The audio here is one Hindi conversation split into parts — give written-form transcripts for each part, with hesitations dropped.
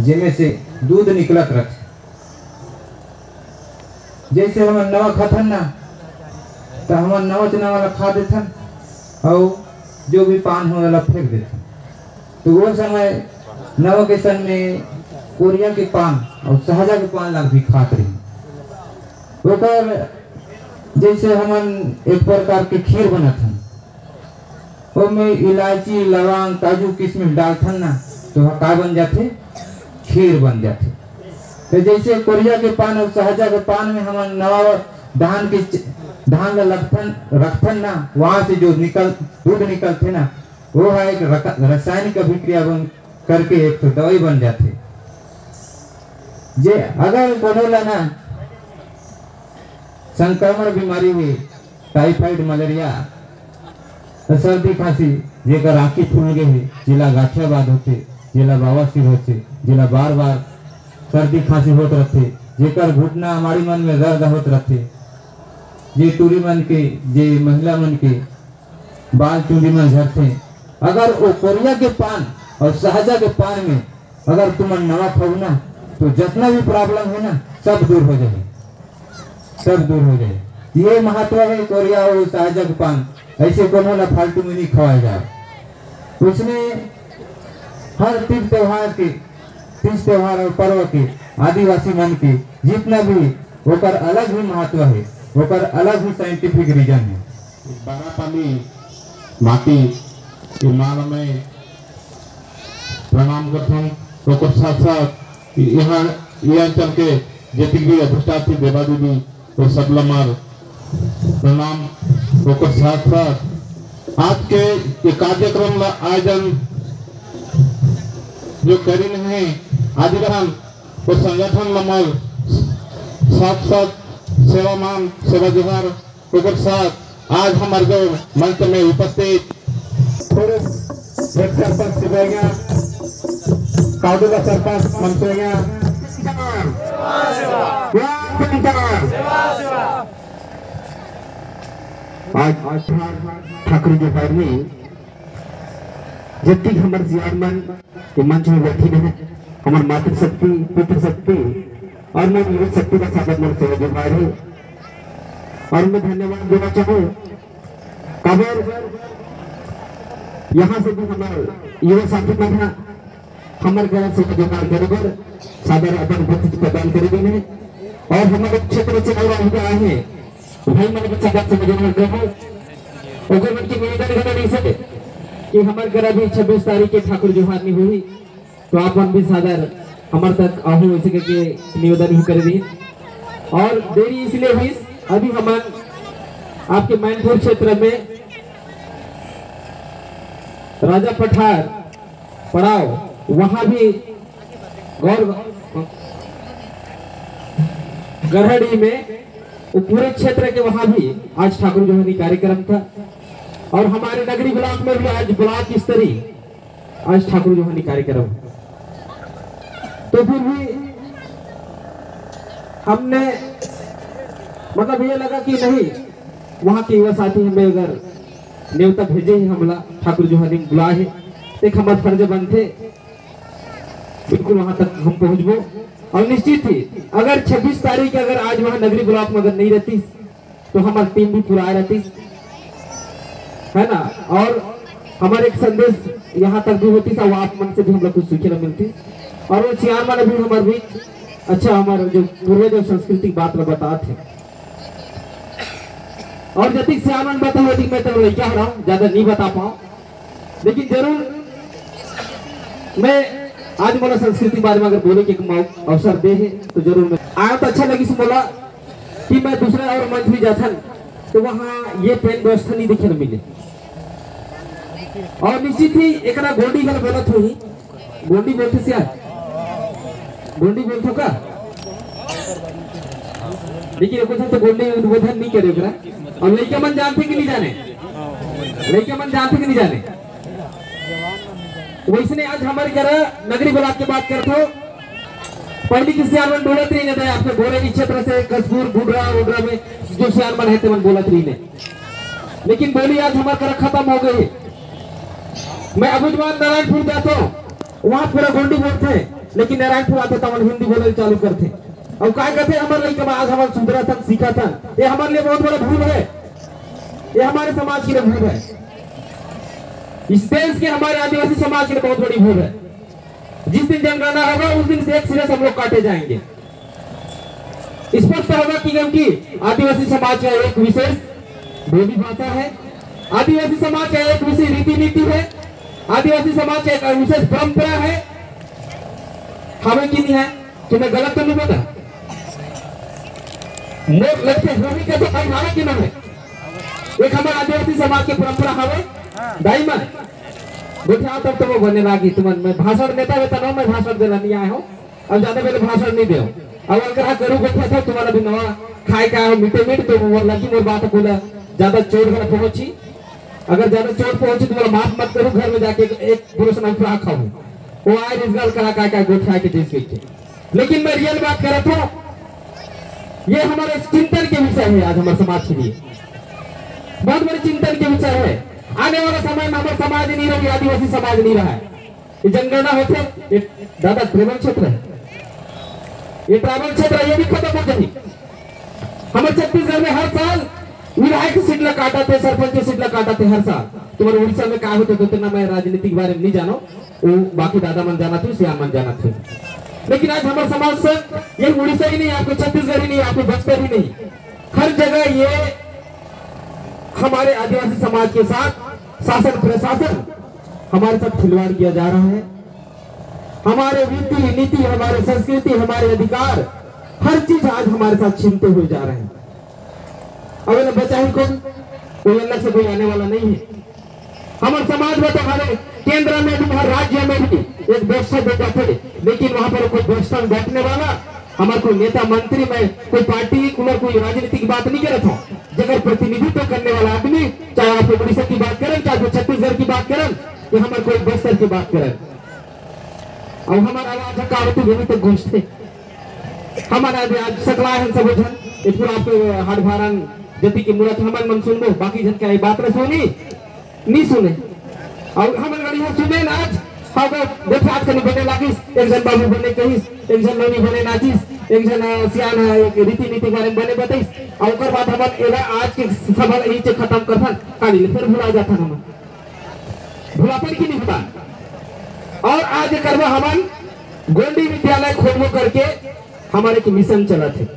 जेमे से दूध निकलत रहे। जैसे हम नवा खाथन ना तो हम नवा चना वाला खा देथन और जो भी पान हो वाला फेंक देथन। तो वो समय नवा के सन में कोरिया के पान और सहजा के पान लाग भी खात रही। जैसे हमन एक प्रकार के खीर बनत हन, में इलायची लवंग काजू किशमिश डालथन ना तो का बन जाते, खीर बन जाते। तो जैसे कोरिया के पान और सहजा के पान में हमन नवा धान रखथन ना, वहां से जो दूध निकलते ना वो है एक रासायनिक अभिक्रिया बन करके एक तो दवाई बन जाते। जे अगर कोनोला ना संक्रमण बीमारी हुई, टाइफाइड मलेरिया सर्दी खांसी जेकर आँखी फूल गए है, जिला गाठियाबाद होते, जिला बवासीर होते, जिला बार बार सर्दी खांसी होत रहते, जेकर घुटना हमारी मन में दर्द होत रहते, जे टूरी मन के जे महिला मन के बाल चूड़ी में झड़ते, अगर वो कोरिया के पान और सहजा के पान में अगर तुम नवा खाओ ना तो जितना भी प्रॉब्लम है ना सब दूर हो जाए, सब दूर हो जाए। ये महत्व है कोरिया और सहजा के पान। ऐसे कोनो ना फालतू में नहीं खवाया जाए। उसमें हर तीज त्योहार और पर्व के आदिवासी मन के जितना भी ओकर अलग ही महत्व है, ओकर अलग ही साइंटिफिक रीजन है। बारा पानी माटी के माल में प्रणाम करथन। तो साथ साथ यहाँ ये अंचल के जितनी भी अधिष्ठात्री देवा देवी तो सब लमार प्रणाम। तो साथ साथ आज के ये कार्यक्रम आयोजन जो करी है आदिवान वो संगठन लमल साथ साथ सेवामान सेवा जोहार ओकर साथ आज हमारे जो मंच में उपस्थित सरपंच सिपाहिया काउडुला सरपंच मंत्रिया आज ठाकुर जो फायर में जबकि हमारे जियान मन के मंच में बैठी है, हमारे मातृशक्ति पितृ शक्ति और मैं युवा शक्ति का स्वागत मन से जो फायर है। और मैं धन्यवाद देना चाहूँ काबर यहाँ से भी हमारे युवा साथी मन है हमारे घर से जो कार्य करेंगे सादर अपन उपस्थिति प्रदान करेंगे और हमारे क्षेत्र से और आए हैं भाई मन के साथ से मजदूर कहो ओकर मन की निवेदन करना नहीं सके कि हमारे घर अभी 26 तारीख के ठाकुर जोहार नहीं हुई तो आप मन भी सादर हमारे तक आहू ऐसे करके निवेदन ही कर दी। और देरी इसलिए हुई अभी हमारे आपके मैनपुर क्षेत्र में राजा पठार पड़ाव वहां भी गरहड़ी में पूरे क्षेत्र के वहां भी आज ठाकुर जोहारी कार्यक्रम था। और हमारे नगरी ब्लॉक में भी आज ब्लॉक स्तरीय आज ठाकुर जोहारी कार्यक्रम। तो फिर भी हमने मतलब ये लगा कि नहीं वहां के युवा साथी हमें अगर न्योता भेजे ही हमला ठाकुर जोहारी बुलाए है एक हमारे फर्ज बनते बिल्कुल वहां तक हम पहुंचबो। और निश्चित ही अगर 26 तारीख अगर आज वहां नगरी ब्लॉक में अगर नहीं रहती तो हमारी टीम भी पूरा रहती है ना। और हमारे एक संदेश यहाँ तक भी होती वो आप मन से भी हम लोग कुछ सूचना मिलती और वो सियार मन भी हमारे बीच अच्छा हमारे जो पूर्वज और सांस्कृतिक बात में बताते और जब तक सियार मन बता मैं तो लड़का रहा हूँ ज्यादा नहीं बता पाऊँ लेकिन जरूर मैं आज मोला संस्कृति बारे में अगर बोले के अवसर दे है तो जरूर मैं आया। तो अच्छा लगी बोला कि मैं दूसरे और मंच भी जाथन तो वहाँ ये पेन व्यवस्था नहीं दिखे मिले। और निश्चित ही एक गोंडी गल बोलत हुई गोंडी बोलते से गोंडी बोलते का लेकिन तो गोंडी उद्बोधन नहीं करे और लड़का मन जानते कि नहीं जाने, लड़का मन जानते कि नहीं जाने। वैसे आज हमारे घर नगरी ब्लॉक की बात करते हो पहली की सियारमन बोलत रही नहीं आपके बोरेली क्षेत्र से कसबूर बुढ़ा उड़रा में जो सियारमन है मन बोलत रही ने लेकिन बोली आज हमारे घर खत्म हो गई। मैं अबुजमान नारायणपुर जाता हूँ वहां पूरा गोंडी बोलते हैं लेकिन नारायणपुर आते तो हिंदी बोलने चालू करते और क्या कहते हमारे लिए आज हमारे सुधरा था सीखा था। ये हमारे लिए बहुत बड़ा भूल है, ये हमारे समाज के लिए भूल है, इस देश के हमारे आदिवासी समाज के लिए बहुत बड़ी भूल है। जिस दिन जनगणना होगा उस दिन से एक सिरे से हम लोग काटे जाएंगे। स्पष्ट होगा कि क्योंकि आदिवासी समाज का एक विशेष बोली भाषा है, आदिवासी समाज का एक विशेष रीति नीति है, आदिवासी समाज का एक विशेष परंपरा है। हमें की नहीं है कि मैं गलत तो नहीं बोला, मोर लगते होगी कैसे हमारा की ना है। एक हमारे आदिवासी समाज की परंपरा हमें दाइमन बैठा तब तो वो बनने लगी। तुम मैं भाषण देता रहता ना, मैं भाषण देना नहीं आया हूँ, अब ज्यादा पहले भाषण नहीं दे। अब अगर करूँ बैठा था तुम्हारा भी नवा खाए का मीठे मीठ तो वो लगी मोर बात बोला ज्यादा चोट घर पहुंची। अगर ज्यादा चोट पहुंची तो बोला माफ मत करूँ, घर में जाके एक पुरुष नाम फ्राक खाऊं वो आए रोजगार करा का गोठा के देश के। लेकिन मैं रियल बात कर रहा था, ये हमारे चिंतन के विषय है। आज हमारे समाज के लिए बहुत बड़े चिंतन के विषय है। आने वाला समय में हमारा समाज नहीं रहा, आदिवासी समाज नहीं रहा है। ये जनगणना होते ये दादा ट्राइबल क्षेत्र है, ये ट्राइबल क्षेत्र ये भी खत्म हो जाए। हमारे छत्तीसगढ़ में हर साल विधायक सीट ला काटा थे, सरपंच सीट ला काटा थे हर साल। तुम्हारे उड़ीसा में क्या होते तो ना मैं राजनीति के बारे में नहीं जानो, वो बाकी दादा मन जाना थे, श्याम मन जाना थे। लेकिन आज हमारे समाज से ये उड़ीसा ही नहीं, आपको छत्तीसगढ़ ही नहीं, आपको बस्तर ही नहीं, हर जगह ये हमारे आदिवासी समाज के साथ शासन प्रशासन हमारे साथ खिलवाड़ किया जा रहा है। हमारे रीति नीति, हमारे संस्कृति, हमारे अधिकार, हर चीज आज हमारे साथ छीनते हुए जा रहे हैं। अब इन्हें बचा ही कौन, कोई अलग से कोई आने वाला नहीं है। हमारे समाज में तो हमारे केंद्र में भी, हर राज्य में भी एक व्यवस्था दे जाते, लेकिन वहां पर कोई व्यवस्था बैठने वाला हमारे कोई नेता मंत्री में कोई पार्टी कोई राजनीति की बात नहीं कर रहा था। जगह प्रतिनिधित्व करने वाला आदमी, चाहे आप उड़ीसा की बात करें, चाहे छत्तीसगढ़ की बात करें, या हमारे कोई बस्तर की बात करें, अब हमारा आवाज हकावती यही तो गूंजते। हमारा आज सकला है सब जन इसको आपके हाड़ भारण जति की मूर्त हमारे मन सुन लो, बाकी जन क्या बात न सुनी नहीं सुने। और हमारे गढ़िया सुने ना आज देखो आज कहीं बने लागिस, एक जन बाबू बने कहिस, एक जन लोनी बने नाचिस, एक जन सियान एक रीति नीति बारे में बने बताइस। और ओकर बाद हम एला आज के सवाल यही से खत्म करथन काली फिर भुला जाथन, हम भुलापन की नहीं होता। और आज करवा हमन गोंडी विद्यालय खोलबो करके हमारे के मिशन चला थे,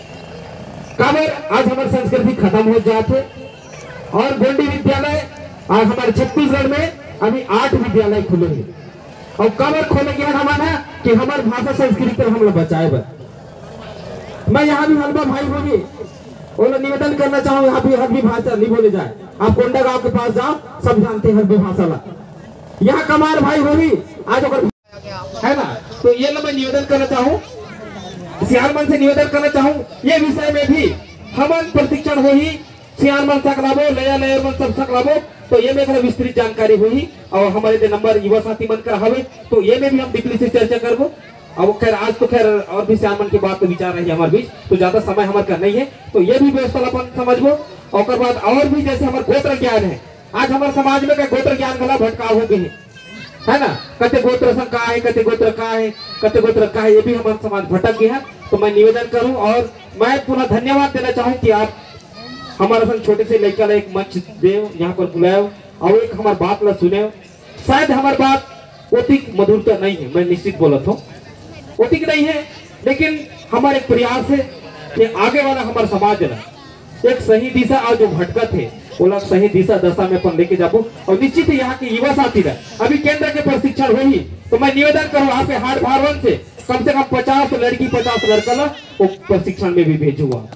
काबर आज हमारे संस्कृति खत्म हो जाते। और गोंडी विद्यालय आज हमारे छत्तीसगढ़ में अभी 8 विद्यालय खुले हैं। और काबर खोले गया हमारा कि हमारे भाषा संस्कृति हम लोग बचाए बर। मैं यहाँ भी हलवा भाई होगी वो निवेदन करना चाहूँ, यहाँ भी हल्बी भाषा नहीं बोले जाए। आप कोंडा गांव के पास जाओ, सब जानते हैं हल्बी भाषा ला। यहाँ कमार भाई होगी आज है ना, तो ये मैं निवेदन करना चाहूँ, सियारमन से निवेदन करना चाहूँ, ये विषय में भी हमारे प्रशिक्षण हो ही सियारमन सकलाबो लया लया मन सब सकलाबो, तो ये में विस्तृत जानकारी हुई। और हमारे जो नंबर युवा साथी मन कर हवे तो ये में भी हम डिपली से चर्चा करबो। अब खैर आज तो खैर और भी सियारमन की बात तो विचार रही है हमारे बीच, तो ज्यादा समय हमारे का नहीं है, तो ये भी व्यवस्था अपन समझबो। और बाद और भी जैसे हमारे गोत्र ज्ञान है, आज हमारे समाज में गोत्र ज्ञान गला भटकाव हो गए है ना, कते गोत्र का है, कते गोत्र का है, कते गोत्र का है, ये भी हमारा समाज भटक गया है। तो मैं निवेदन करूं और मैं पुनः धन्यवाद देना चाहूं कि आप हमारे संग छोटे से लड़का एक मंच दे यहाँ पर बुलाए और एक हमारी बात ला सुने। शायद हमारी बात ओतिक मधुरता नहीं है, मैं निश्चित बोलता हूँ ओतिक नहीं है, लेकिन हमारे प्रयास है कि आगे वाला हमारा समाज है ना एक सही दिशा आज जो भटकत है वो लोग सही दिशा दशा में अपन लेके जाबो। और निश्चित ही यहाँ के युवा साथी रहे अभी केंद्र के प्रशिक्षण हुई, तो मैं निवेदन करूँ यहाँ पे हाट भारवन से कम 50 लड़की 50 लड़का ला वो प्रशिक्षण में भी भेजूंगा।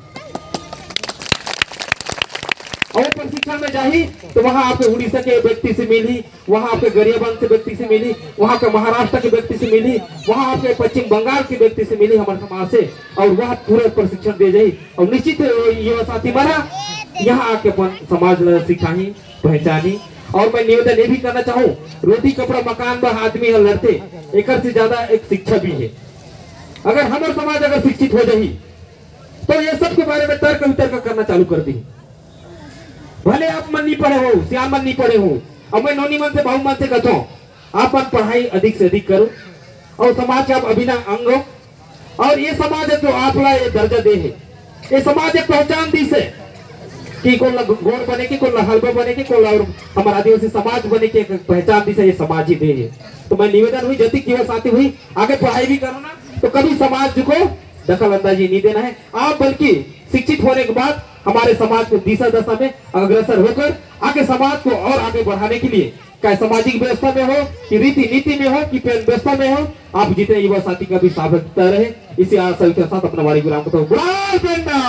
और प्रशिक्षण में जाही तो वहां आपके उड़ीसा के व्यक्ति से मिली, वहां आपके गरियाबंद से व्यक्ति से मिली, वहां के महाराष्ट्र के व्यक्ति से मिली, वहां आपके पश्चिम बंगाल के व्यक्ति से मिली हमारे समाज से, और वह पूरा प्रशिक्षण दे जाई। और निश्चित युवा साथी मारा यहाँ आके अपन समाज सिखाही पहचानी। और मैं निवेदन ये भी करना चाहूँ, रोटी कपड़ा मकान पर आदमी लड़ते एक से ज्यादा एक शिक्षा भी है। अगर हमारे समाज अगर शिक्षित हो जाही तो ये सब के बारे में तर्क वितर्क करना चालू कर दी। भले आप मन नहीं पढ़े हो, श्याम मन नहीं पढ़े हो, अब मैं नौनी मन से बहु मन से कहता हूँ आप पढ़ाई अधिक से अधिक करो और समाज का अभिन्न अंग हो। और ये समाज जो आपला ये दर्जा दे है, ये समाज एक पहचान दी से कि कोई गोड़ बने की, कोई हलबा बने की, कोई और हमारा आदिवासी समाज बने की एक पहचान दी से ये समाज ही दे है। तो मैं निवेदन हुई जति की साथी हुई आगे पढ़ाई भी करो ना, तो कभी समाज को दखल अंदाजी नहीं देना है आप, बल्कि शिक्षित होने के बाद हमारे समाज को दिशा दशा में अग्रसर होकर आगे समाज को और आगे बढ़ाने के लिए, चाहे सामाजिक व्यवस्था में हो कि रीति नीति में हो कि पेन व्यवस्था में हो, आप जितने युवा साथी का भी स्वागत रहे। इसी आशा के साथ अपना वारी विराम को बुढ़ाल पेन्ना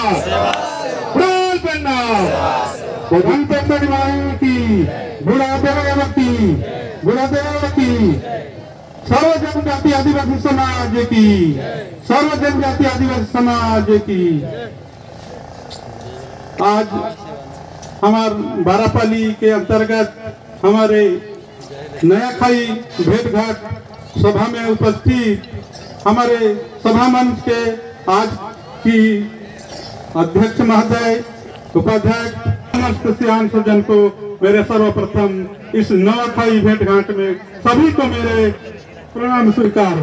सर्व जनजाति आदिवासी समाज की, सर्व जनजाति आदिवासी समाज की। आज हमार बारापाली के अंतर्गत हमारे नयाखाई भेंट घाट सभा में उपस्थित हमारे सभा मंच के आज की अध्यक्ष महोदय, उपाध्यक्ष, समस्त सियान सज्जन को मेरे सर्वप्रथम इस नयाखाई भेंट घाट में सभी को मेरे प्रणाम स्वीकार।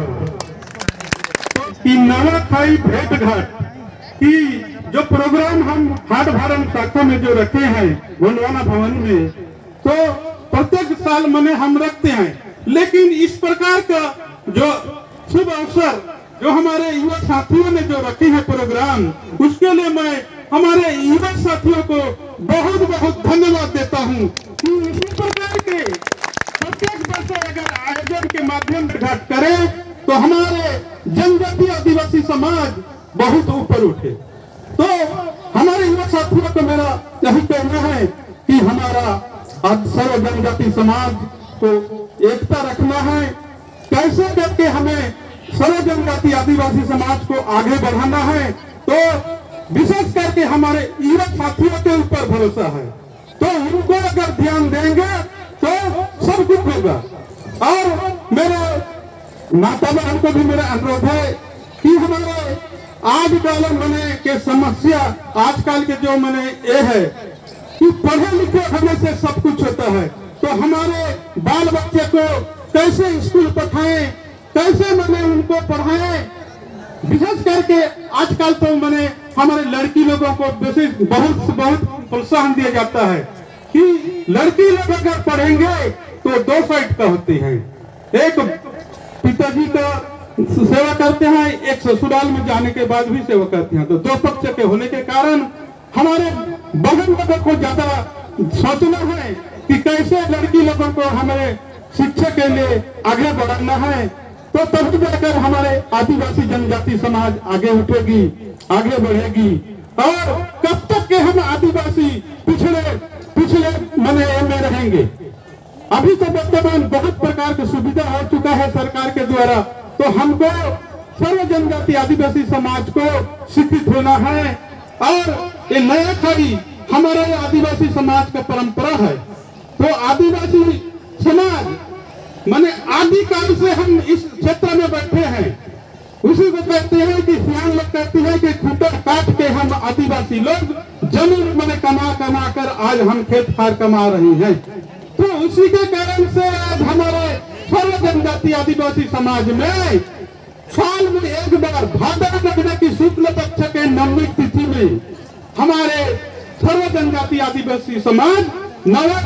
कि नयाखाई भेंट घाट की जो प्रोग्राम हम हाट भारम शाखा में जो रखे हैं गोंडवाना भवन में, तो प्रत्येक साल मने हम रखते हैं, लेकिन इस प्रकार का जो शुभ अवसर जो हमारे युवा साथियों ने जो रखे हैं प्रोग्राम, उसके लिए मैं हमारे युवा साथियों को बहुत बहुत धन्यवाद देता हूं कि इसी प्रकार के प्रत्येक वर्ष अगर आयोजन के माध्यम से घाट करें तो हमारे जनजातीय आदिवासी समाज बहुत ऊपर उठे। तो हमारे युवा साथियों को मेरा यही कहना है कि हमारा सर्व जनजाति समाज को एकता रखना है, कैसे करके हमें सर्व जनजाति आदिवासी समाज को आगे बढ़ाना है। तो विशेष करके हमारे युवा साथियों के ऊपर भरोसा है, तो उनको अगर ध्यान देंगे तो सब कुछ होगा। और मेरे माता बहन को भी मेरा अनुरोध है कि हमारे आजकल मने के समस्या, आजकल के जो मने ये है कि पढ़े लिखे होने से सब कुछ होता है, तो हमारे बाल बच्चे को कैसे स्कूल पढ़ाएं, कैसे मने उनको पढ़ाएं। विशेष करके आजकल तो मने हमारे लड़की लोगों को विशेष बहुत प्रोत्साहन दिया जाता है कि लड़की लोग अगर पढ़ेंगे तो दो साइड का होते हैं, एक पिताजी का सेवा करते हैं, एक ससुराल में जाने के बाद भी सेवा करते हैं। तो दो पक्ष के होने के कारण हमारे बहन लोगों को ज्यादा सोचना है कि कैसे लड़की लोगों को हमारे शिक्षा के लिए आगे बढ़ाना है, तो तभी जाकर हमारे आदिवासी जनजाति समाज आगे उठेगी, आगे बढ़ेगी। और कब तक के हम आदिवासी पिछले मने में रहेंगे। अभी तो वर्तमान बहुत प्रकार की सुविधा हो चुका है सरकार के द्वारा, तो हमको सर्व जनजाति आदिवासी समाज को शिक्षित होना है। और ये नयाखाई हमारे आदिवासी समाज का परंपरा है, तो आदिवासी समाज माने आदिकाल से हम इस क्षेत्र में बैठे हैं। उसी को कहते हैं कि सियान लोग कहते हैं कि खूंटा काट के हम आदिवासी लोग जमीन मैंने कमा कर आज हम खेत खार कमा रहे हैं। तो उसी के कारण से आज हमारे सर्व जनजाति आदिवासी समाज में साल में एक बार भादर महीने की शुक्ल पक्ष के 9वीं तिथि में हमारे सर्व जनजाति आदिवासी समाज नवा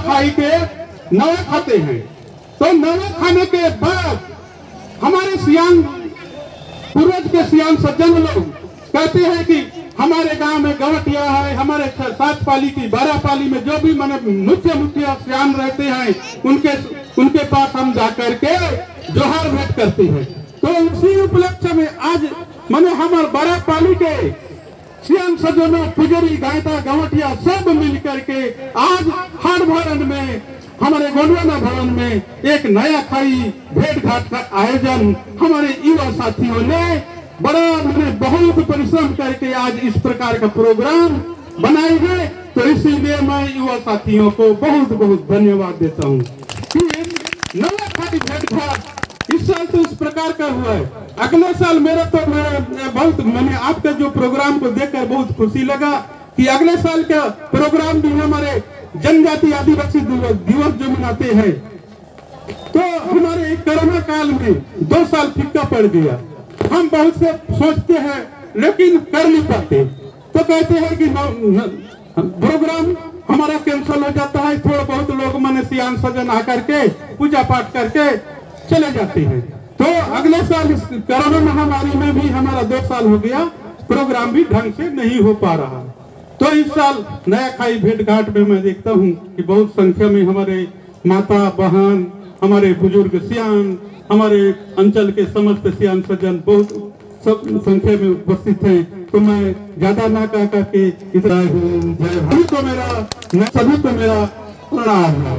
खाते हैं। तो नवा खाने के बाद हमारे सियान पूर्वज के सियान सज्जन लोग कहते हैं कि हमारे गांव में गवटिया है, हमारे 7 पाली की 12 पाली में जो भी माने मुख्य सियान रहते हैं उनके पास हम जाकर के जोहार भेंट करते हैं। तो उसी उपलक्ष्य में आज माने हमारे 12 पाली के सियान सज्जनों, पुजारी, गायता, गवटिया सब मिल करके आज हाट भवन में, हमारे गोंडवाना भवन में एक नया खाई भेंट घाट का आयोजन हमारे युवा साथियों ने बड़ा बहुत परिश्रम करके आज इस प्रकार का प्रोग्राम बनाए हैं। तो इसीलिए मैं युवा साथियों को बहुत बहुत धन्यवाद देता हूँ कि नया खाई भेंट घाट इस साल तो इस प्रकार का हुआ है। अगले साल मेरा तो बहुत मैंने आपका जो प्रोग्राम को देखकर बहुत खुशी लगा कि अगले साल का प्रोग्राम भी हमारे जनजाति आदिवासी दिवस जो मनाते हैं, तो हमारे कोरोना काल में 2 साल फीका पड़ गया। हम बहुत से सोचते हैं लेकिन कर नहीं पाते, तो कहते हैं कि प्रोग्राम हमारा कैंसिल हो जाता है। थोड़ा बहुत लोग मन सियान सजन आकर के पूजा पाठ करके चले जाते हैं। तो अगले साल इस कोरोना महामारी में भी हमारा 2 साल हो गया, प्रोग्राम भी ढंग से नहीं हो पा रहा। तो इस साल नया खाई भेंट घाट में मैं देखता हूँ कि बहुत संख्या में हमारे माता बहन, हमारे बुजुर्ग सियान, हमारे अंचल के समस्त सियान सज्जन बहुत सब संख्या में उपस्थित हैं। तो मैं ज्यादा ना कह करके सभी को मेरा प्रणाम है।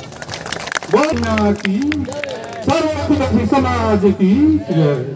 की सर्व समाज की जय।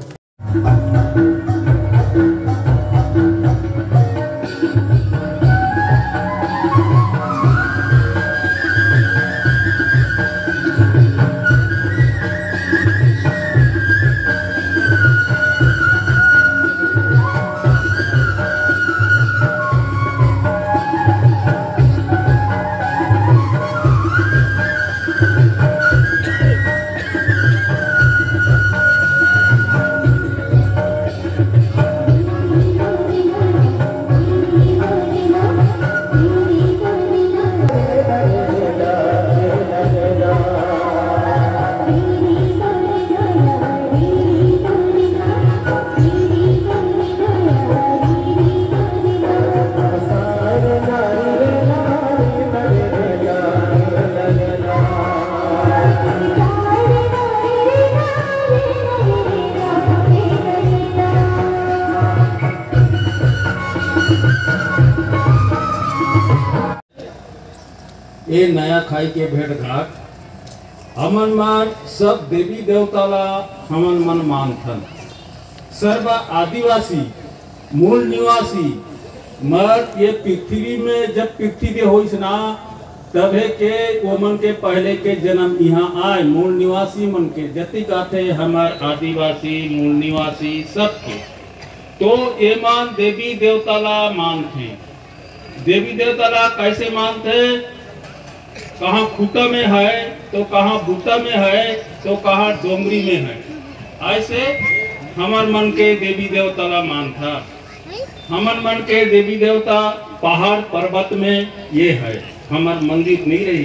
ये नया खाई के भेंट घाट हमन मान सब देवी देवताला हमन मन मानथन। सर्व आदिवासी मूल निवासी मर ये पृथ्वी में जब पृथ्वी के होइस ना तबे के ओमन के पहले के जन्म यहाँ आए। मूल निवासी मन के जति गाथे हमार आदिवासी मूल निवासी सबके तो ये मान देवी देवताला मानते। देवी देवताला कैसे मानते? कहाँ खूटा में है तो कहाँ बूटा में है तो कहाँ डोंगरी में है। ऐसे हमार मन के देवी देवता ला मानता। हमार मन के देवी देवता पहाड़ पर्वत में ये है, हमार मंदिर नहीं रही।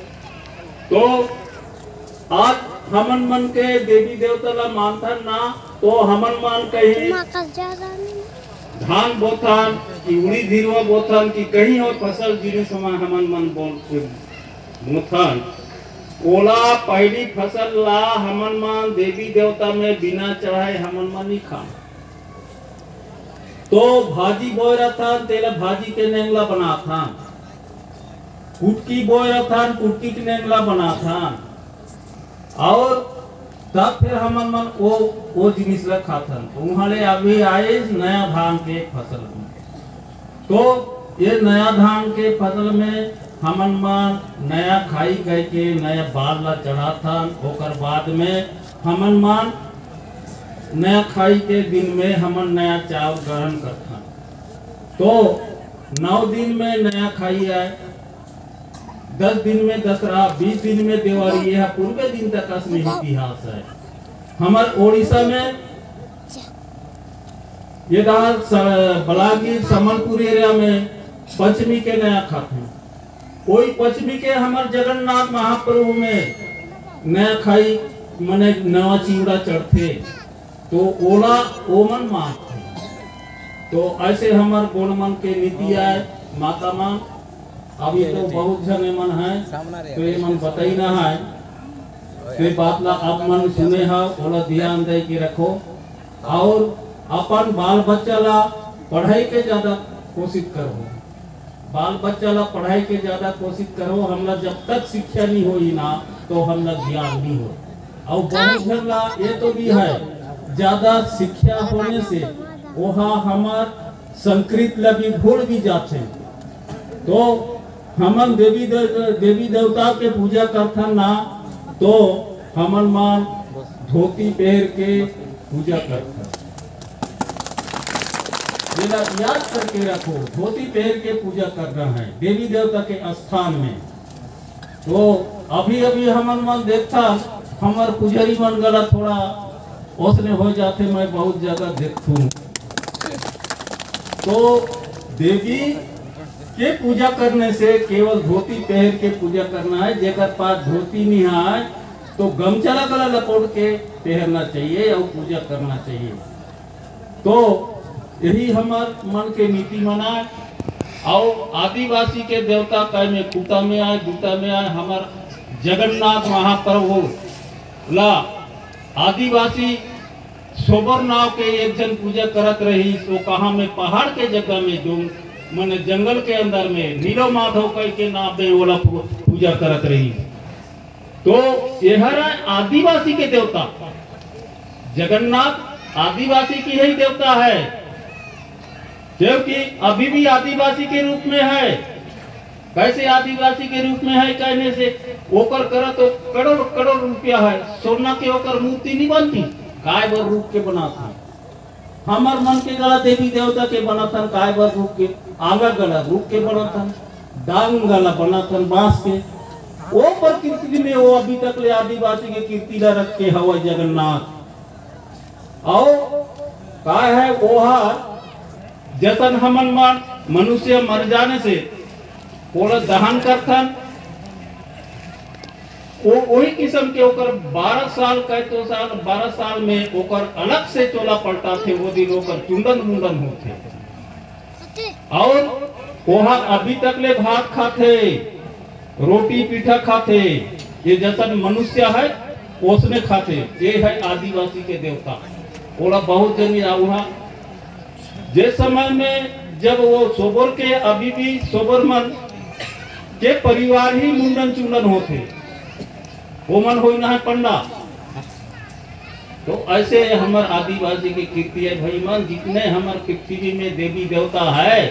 तो आज हमन मन के देवी देवता ला मानता ना तो हमन मान कहीं धान बोथान कि उड़ी धीरवा बोथान कि कहीं और फसल जिनिस हमन मन बोल मुथन ओला पहली फसल ला हमन मान देवी देवता में बिना चढ़ाए हमन मन नहीं खा। तो भाजी बोय रथन तेला भाजी के नेंगला बना था, कुटकी बोय रथन कुटकी के नेंगला बना था और तब फिर हमन मन वो जिनिस ला खाथन। वहाँ ले अभी आए नया धान के फसल में। तो ये नया धान के फसल में हमन मान नया खाई गए के नया बाल ला चढ़ा था। ओकर बाद में हमन मान नया खाई के दिन में हमन नया चावल ग्रहण करता। तो 9 दिन में नया खाई आए, 10 दिन में दसरा, 20 दिन में दिवाली। यह पूर्वे दिन तक असली इतिहास है। हमार ओडिशा में ये बलागीर समलपुर एरिया में पंचमी के नया खाते हैं। कोई पश्चिमी के हमार जगन्नाथ महाप्रभु में नया खाई मने नवा चिवड़ा चढ़ते तो ओला ओमन मानते। तो ऐसे हमार गोड़ मन के नीति आए माता मां। अभी तो बहुत जने मन है तो ये मन बताई ना है तो बात ला आप मन सुने हा ओला ध्यान दे के रखो और अपन बाल बच्चा ला पढ़ाई के ज्यादा कोशिश करो। बाल बच्चा ला पढ़ाई के ज्यादा कोशिश करो। हमला जब तक शिक्षा नहीं होई ना तो हमला ज्ञान नहीं हो। और बहुत जन ला ये तो भी है ज्यादा शिक्षा होने से वहाँ हमार संस्कृत ला भी भूल भी जाते। तो हमन देवी देवता के पूजा करता ना तो हमन मान धोती पहन के पूजा करता। याद करके रखो धोती पहन के पूजा करना है देवी देवता के स्थान में। तो अभी हमन मन देखता हमार पुजारी मन गला थोड़ा ओसने हो जाते, मैं बहुत जगह देखूं। तो देवी के पूजा करने से केवल धोती पहन के पूजा करना है। जेकर पास धोती नहीं है तो गमछा गला लपेट के पहनना चाहिए और पूजा करना चाहिए। तो यही हमार मन के नीति मना। और आदिवासी के देवता कई में कुटा में आए, गुटा में आए। हमार जगन्नाथ महाप्रभु ला आदिवासी सोबर नाव के एक जन पूजा करत रही। तो कहा में पहाड़ के जगह में जो मैंने जंगल के अंदर में नीलो माधव कई के नाम में वाला पूजा करत रही। तो यह आदिवासी के देवता जगन्नाथ आदिवासी की ही देवता है, जबकि अभी भी आदिवासी के रूप में है। कैसे आदिवासी के रूप में है कहने से ओकर करा तो करोड़ करोड़ रुपया है। सोना के ओकर मूर्ति नहीं बनती, काय बर रूप के बनाता। हमार मन के गला देवी देवता के बनाथन, काय बर रूप के। आगा गला रूप के बनाथन, डांग गला बनाथन बांस के। वो प्रकृति में वो अभी तक ले आदिवासी के कीर्ति ला रख के हवा जगन्नाथ। और काय है ओहा जतन हमन मान मनुष्य मर जाने से ओला दहन करथन। वो वही किस्म के ओकर 12 साल का तो साल 12 साल में ओकर अलग से चोला पलटा थे। वो दिन ओकर चुंडन मुंडन होते। और वहाँ अभी तक ले भात खाते, रोटी पीठा खाते। ये जतन मनुष्य है उसने खाते। ये है आदिवासी के देवता। ओला बहुत जन वहाँ जिस समय में जब वो सोबर के अभी भी सोबर मन के परिवार ही मुंडन चुंडन होते, वो मन हो ना है पंडा। तो ऐसे हमार आदिवासी की कीर्ति है भाई मन। जितने हमार पृथ्वी में देवी देवता है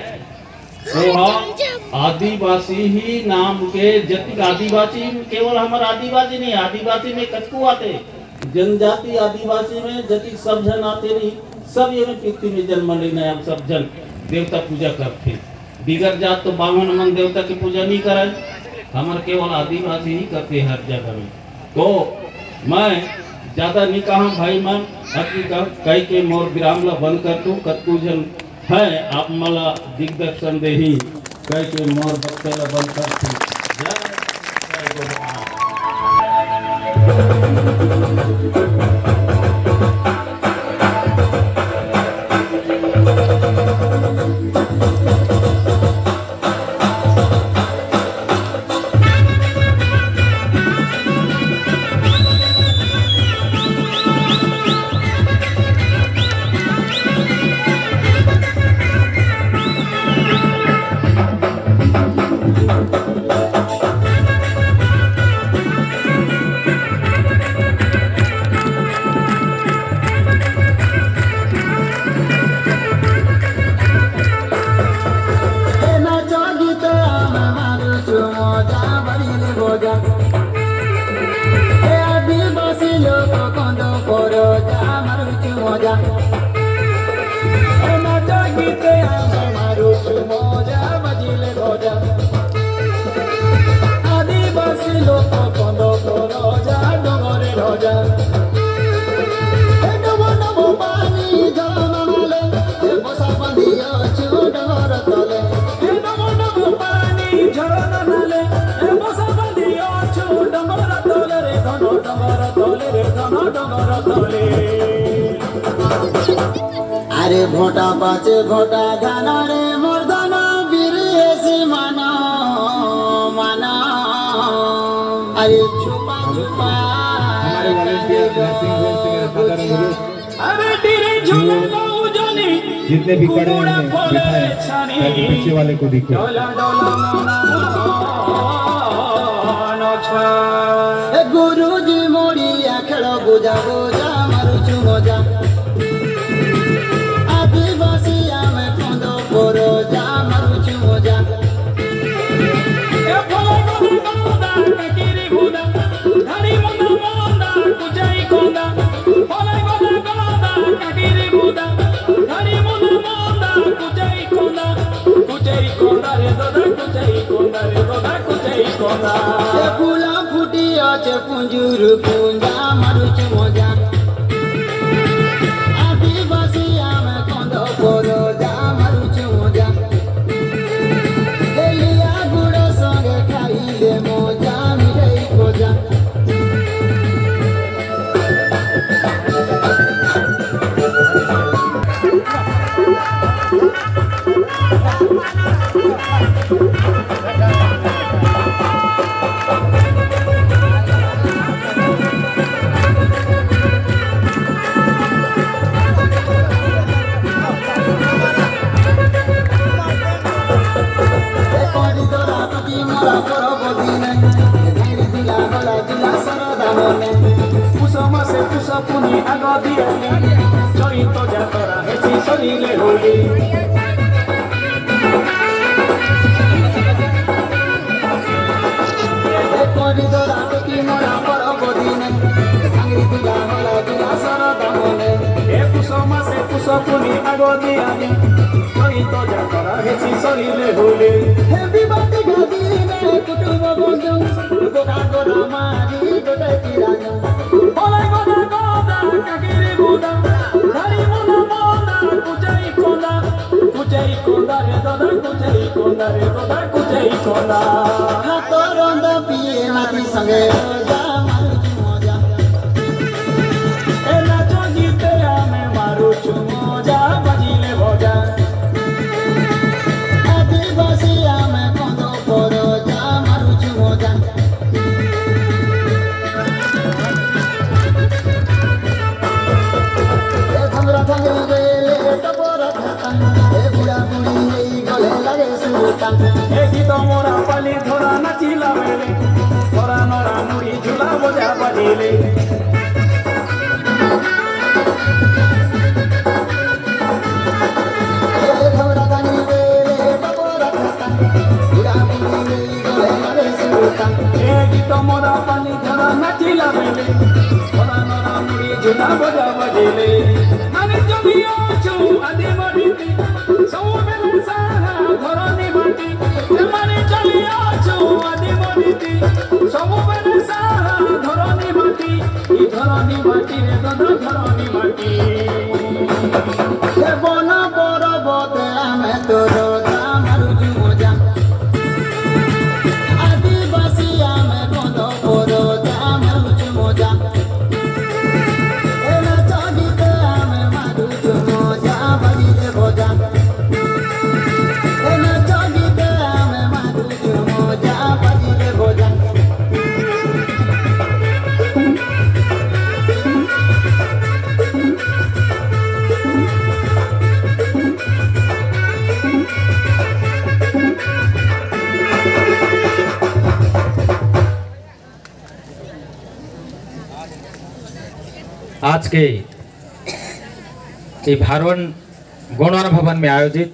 वो आदिवासी ही नाम के। जति आदिवासी केवल हमार आदिवासी नहीं, आदिवासी में कतकू आते जनजाति आदिवासी में जति सब जन आते नहीं। सब ये पृथ्वी में जन्म लेना अब सब जन देवता पूजा करते। बिगड़ जात तो बावन मन देवता की पूजा नहीं करे, हमारे केवल आदिवासी ही करते हर जगह में। तो मैं ज्यादा नहीं कहा भाई मन कई के मोर विराम ला बंद कर तू। कतकू जन है आप मला दिग्दर्शन दे ही कई के मोर बक्ते ला बंद कर तू। अरे घोटा पाचे घोटा गाना रे मर्दाना बिरेसी माना माना। अरे छुपा छुपा अरे तेरे झूले को जाने जितने भी कड़े हैं बिठाए पीछे वाले को दिखो। गुरुजी मोड़िया खेलो गुजा गुजा मारुचु मजा। आदिवासी आमे कंदो कोरो जा मारुचु मजा। फूला फुटी आचे पुंजूर पुंजा पुनी आगो दियाली चैत जातरा हेसी सरिले होली परिदरा टेकी मोरा परब दिने आंगरी दिया मला दिया सरदा मने ए पुष मासे पुष पुनी आगो दियाली चैत जातरा हेसी सरिले होली हे बिबाती गादिने कुटुंब बंधु गोदा गोदा मारी गोदा तिरानो ओला गोदा गोदा कागिरी गोदा धारी मोना मोना कुचई कोंदा रे दादा कुचई कोंदा रे दादा कुचई कोंदा हातो रंद पिए माटी संगे जा मारुचु मजा ए नाचो गीते आमे मारुचु मजा बजिले भजा आदिवासी आमे कोंदो परो जा मारुचु मजा ए हमरा संगे रे टपोरा खाता ए बुढ़ा बुढ़ी हेई गले लागे सुता ए गीत मोरा पाली धोरा नाचिला मेले धोरा नोरा मुड़ी झूला बजा बजिले हमरा गानी रे टपोरा खाता बुढ़ा बुढ़ी हेई गले लागे सुता ए गीत मोरा पाली धोरा नाचिला मेले धोरा नोरा मुड़ी झूला बजा बजिले माने जमियो छु आदि मडिती सब मेले सारा धरनी बाटी माने जमियो छु आदि मडिती सब मेले सारा धरनी बाटी ई धरनी बाटी रे दादा धरनी बाटी ए बन परबते आमे तोरो जा मारुचु मजा आदिवासी आमे कोंदो परो जा मारुचु मजा ए नाच गीते आमे मारुचु मजा बजिले भजा ए नाच गीते आमे मारुचु मजा बजिले भजा आज के ये भारवन गौणवार भवन में आयोजित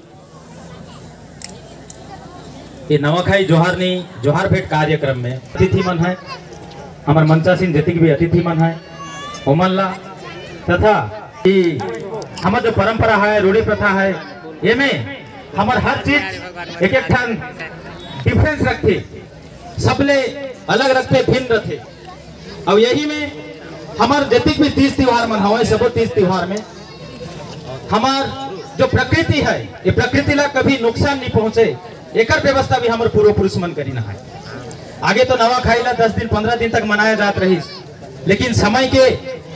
ये नवाखाई जोहार भेंट कार्यक्रम में अतिथि मन है हमारे मंचासीन जतिक भी अतिथि मन है ओमनला तथा हमार जो परंपरा है रूढ़ी प्रथा है ये में हमार हर चीज एक एक ठन डिफरेंस रखते सबले अलग रखते भिन्न रखते और यही में हमार जतिक भी तीज त्योहार मन हवा सबो तीज त्योहार में हमार जो प्रकृति है ये प्रकृति ला कभी नुकसान नहीं पहुंचे एकर व्यवस्था भी हमारे पूर्व पुरुष मन करी ना है आगे तो नवा खाई ला 10 दिन 15 दिन तक मनाया जात रही लेकिन समय के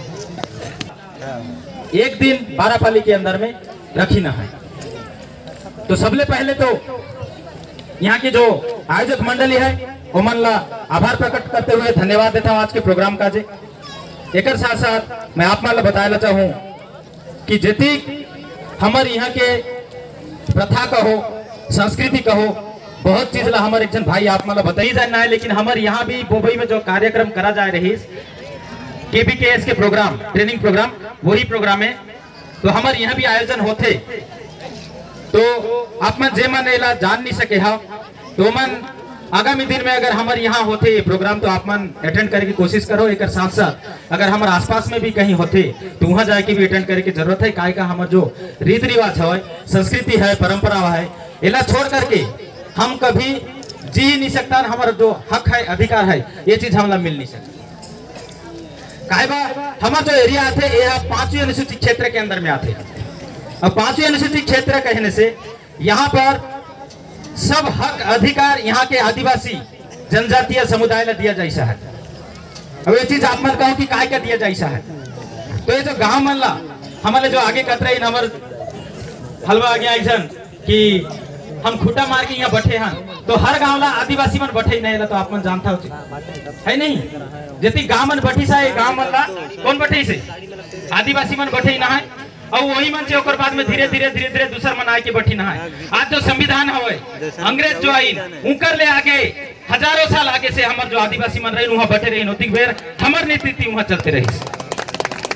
एक दिन 12 पाली के अंदर में रखी ना है तो सबले पहले तो यहाँ की जो आयोजक मंडली है ओमन ला आभार प्रकट करते हुए धन्यवाद देता हूँ आज के प्रोग्राम का जे एक साथ साथ मैं आप माला बताया चाहूँ कि जति हमारे यहाँ के प्रथा कहो संस्कृति कहो बहुत चीज ला हमारे एक जन भाई आप माला बताई जाना है लेकिन हमारे यहाँ भी मुंबई में जो कार्यक्रम करा जा रही KBKS के प्रोग्राम ट्रेनिंग प्रोग्राम वही प्रोग्राम है तो हमारे यहाँ भी आयोजन होते तो आप मन जे मन एला जान नहीं सके हा तो मन आगामी दिन में अगर हमारे यहाँ होते ये प्रोग्राम तो आप मन अटेंड करे की कोशिश करो एक साथ साथ अगर हमारे आसपास में भी कहीं होते तो वहाँ जाके भी अटेंड करे की जरूरत है काय का हमारे जो रीति रिवाज है संस्कृति है परंपरा है एला छोड़ करके हम कभी जी नहीं सकता हमारा जो हक है अधिकार है ये चीज हमला मिल नहीं सकती काहे बा हमारा जो एरिया आते ये 5वीं अनुसूचित क्षेत्र के अंदर में आते अब 5वीं अनुसूचित क्षेत्र कहने से यहाँ पर सब हक अधिकार यहाँ के आदिवासी जनजातीय समुदाय ला दिया जैसा है अब ये चीज आप मन कहो कि काय का दिया जैसा है तो ये जो गांव मन ला हमारे जो आगे कतरे इन हमार हलवा आगे आइसन कि हम खूटा मार के यहाँ बैठे हैं तो हर गांव ला आदिवासी मन बैठे नहीं तो आप मन जानता हो है नहीं जैसे गांव मन बैठी सा गांव मन ला कौन बैठे से आदिवासी मन बैठे ही ना है और वही मन से ओकर बाद में धीरे धीरे दूसर मन आके बैठी ना है आज जो संविधान हवे अंग्रेज जो आई उनकर ले आगे हजारों साल आगे से हमार जो आदिवासी मन रही वहाँ बैठे रही नोतिक बेर हमार नेतृत्व वहाँ चलते रही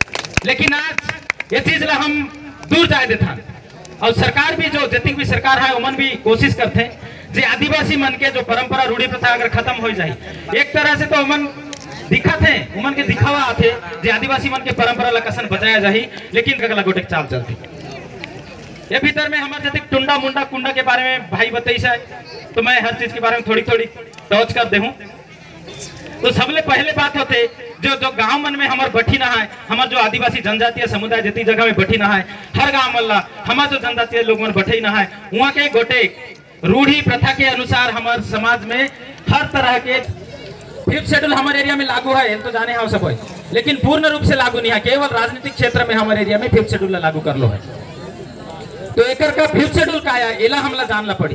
लेकिन आज ये चीज ला हम दूर जाए देता और सरकार भी जो जितनी भी सरकार है उमन भी कोशिश करते जे आदिवासी मन के जो परंपरा रूढ़ी प्रथा अगर खत्म हो जाए एक तरह से तो उमन दिखत है उमन के दिखावा आते जे आदिवासी मन के परंपरा ला कसन बचाया जाही लेकिन गगला गोटे चाल चलती ये भीतर में हमारे जैसे टुंडा मुंडा कुंडा के बारे में भाई बताइए है तो मैं हर चीज के बारे में थोड़ी थोड़ी टच कर दे हूँ। तो सबले पहले बात होते जो गांव मन में हमार बठी ना है हमार जो आदिवासी जनजातीय समुदाय जितनी जगह में बठी ना है हर गांव मल्ला हमार जो जनजातीय लोग मन बठी ना है वहाँ के गोटे रूढ़ी प्रथा के अनुसार हमारे समाज में हर तरह के 5th शेड्यूल हमारे एरिया में लागू है तो जाने हम सब लेकिन पूर्ण रूप से लागू नहीं है केवल राजनीतिक क्षेत्र में हमारे एरिया में 5th शेड्यूल लागू कर लो है। तो एक का 5th शेड्यूल का आया एला हमला जानला पड़ी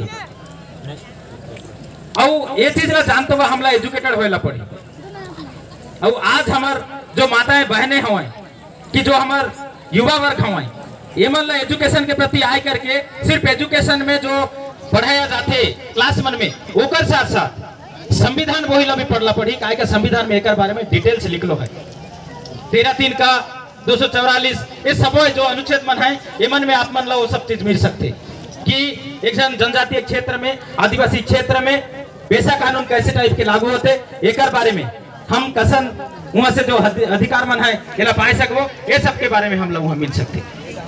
और ये चीज ला जानते हुआ हमला एजुकेटेड होएला पड़ी और आज हमार जो माताएं बहनें हवाएं कि जो हमार युवा वर्ग हवाएं ये मन ला एजुकेशन के प्रति आए करके सिर्फ एजुकेशन में जो पढ़ाया जाते क्लास मन में ओकर साथ साथ संविधान वही ला भी पढ़ला पड़ी काहे का संविधान में एक बारे में डिटेल्स लिखलो है 13(3) का 244 ये सब जो अनुच्छेद मन है ये मन में आप मन ला वो सब चीज मिल सकते कि एक जनजातीय क्षेत्र में आदिवासी क्षेत्र में पेशा कानून कैसे टाइप के लागू होते एक बारे में हम कसन वहां से जो अधिकार मन है ये पाए सको ये सब के बारे में हम लोग वहां मिल सकते।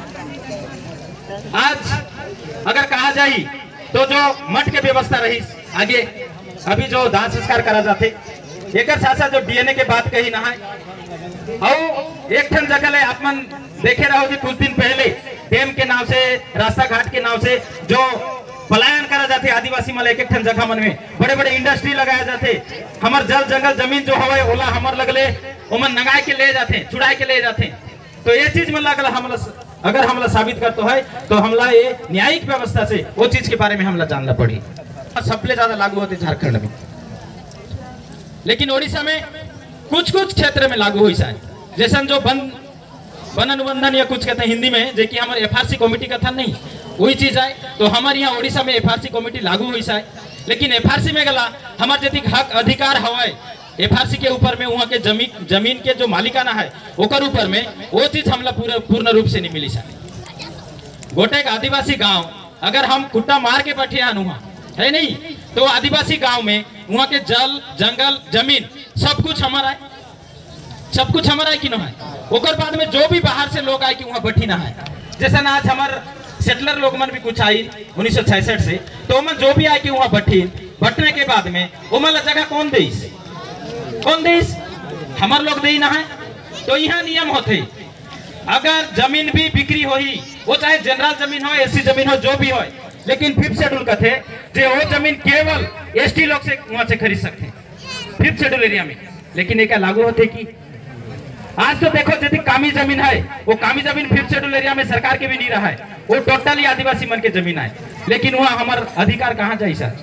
आज अगर कहा जाए तो जो मठ के व्यवस्था रही आगे अभी जो दाह संस्कार करा जाते एक साथ साथ जो डीएनए के बात कही ना है और एक ठन जगह ले आप मन देखे रहो जी कुछ दिन पहले डैम के नाम से रास्ता घाट के नाम से जो पलायन करा जाते आदिवासी मल एक ठन जगह मन में बड़े बड़े इंडस्ट्री लगाया जाते हमार जल जंगल जमीन जो हवे ओला हमार लगले ओमन नंगाए के ले जाते छुड़ाए के ले जाते तो ये चीज में लगला हमला अगर हमला साबित करते है तो हमला ये न्यायिक व्यवस्था से वो चीज के बारे में हमला जानना पड़ी सबसे ज्यादा लागू होते झारखंड में लेकिन ओडिशा में कुछ कुछ क्षेत्र में लागू हुई है जैसे जो वन अनुबंधन या कुछ कहते हैं हिंदी में जो कि हमारे एफआरसी कमेटी का था नहीं वही चीज है तो हमारे यहाँ ओडिशा में एफआरसी कमेटी लागू हुई है लेकिन एफआरसी में गला हमारे जैसे हक अधिकार हवाए एफआरसी के ऊपर में वहाँ के जमीन के जो मालिकाना है ओकर ऊपर में वो चीज हमला पूर्ण रूप से नहीं मिली है। गोटे आदिवासी गांव अगर हम कुट्टा मार के बैठे हैं वहाँ है नहीं तो आदिवासी गांव में वहाँ के जल जंगल जमीन सब कुछ हमारा है कि न है ओकर बाद में जो भी बाहर से लोग आए कि वहाँ बैठी ना है जैसे आज हमारे सेटलर लोग मन भी कुछ आई 1966 से तो मन जो भी आए कि वहाँ बैठने के बाद में वो मन जगह कौन देश हमारे लोग दे ना है तो यहाँ नियम होते अगर जमीन भी बिक्री हो ही वो चाहे जनरल जमीन हो एससी जमीन हो जो भी हो लेकिन 5th शेड्यूल का थे जो वो जमीन केवल एसटी लोग से वहां से खरीद सकते 5th शेड्यूल एरिया में लेकिन एक लागू होते कि आज तो देखो यदि कामी जमीन है वो कामी जमीन 5th शेड्यूल एरिया में सरकार के भी नहीं रहा है वो टोटली आदिवासी मन के जमीन है लेकिन वहाँ हमारा अधिकार कहाँ जाए सर